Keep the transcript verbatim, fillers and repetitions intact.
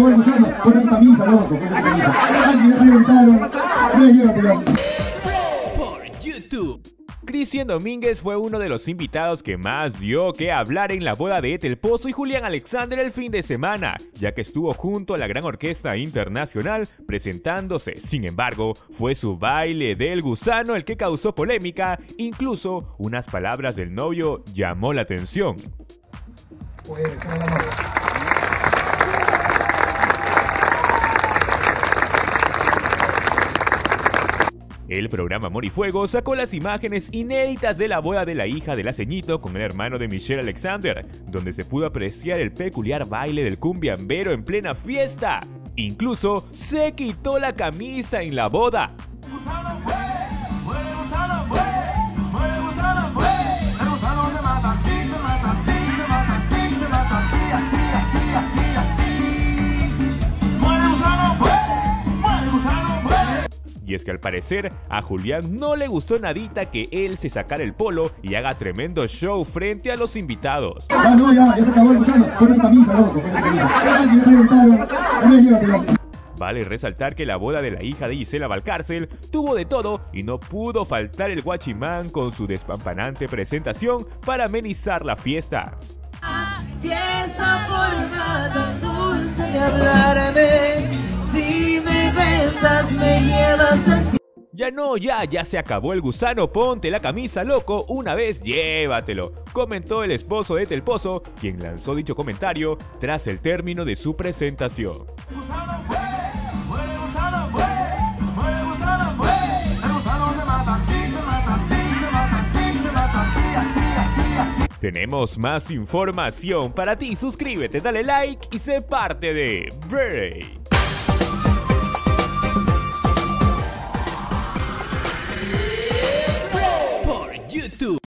acabó el gusano. Ponte tu camisa, loco, ponte tu camisa. Ay, ya reventaron. Ya, llévatelo. Por YouTube. Cristian Domínguez fue uno de los invitados que más dio que hablar en la boda de Etel Pozo y Julián Alexander el fin de semana, ya que estuvo junto a la gran orquesta internacional presentándose. Sin embargo, fue su baile del gusano el que causó polémica, incluso unas palabras del novio llamó la atención. Pues, son la novia. El programa Amor y Fuego sacó las imágenes inéditas de la boda de la hija del aceñito con el hermano de Michelle Alexander, donde se pudo apreciar el peculiar baile del cumbiambero en plena fiesta. Incluso se quitó la camisa en la boda. Y es que al parecer a Julián no le gustó nadita que él se sacara el polo y haga tremendo show frente a los invitados. Ah, no, ya, ya se acabó el gusano. Ponte tu camisa, loco, ponte tu camisa. Ay, ya reventaron. Ya, llévatelo. Vale resaltar que la boda de la hija de Gisela Valcárcel tuvo de todo y no pudo faltar el guachimán con su despampanante presentación para amenizar la fiesta. Piensa por nada dulce y hablarme. Si me besas, me llevas al cielo. Ya no, ya, ya se acabó el gusano, ponte la camisa, loco, una vez llévatelo, comentó el esposo de Etel Pozo, quien lanzó dicho comentario tras el término de su presentación. Tenemos más información para ti, suscríbete, dale like y sé parte de Break. Por YouTube.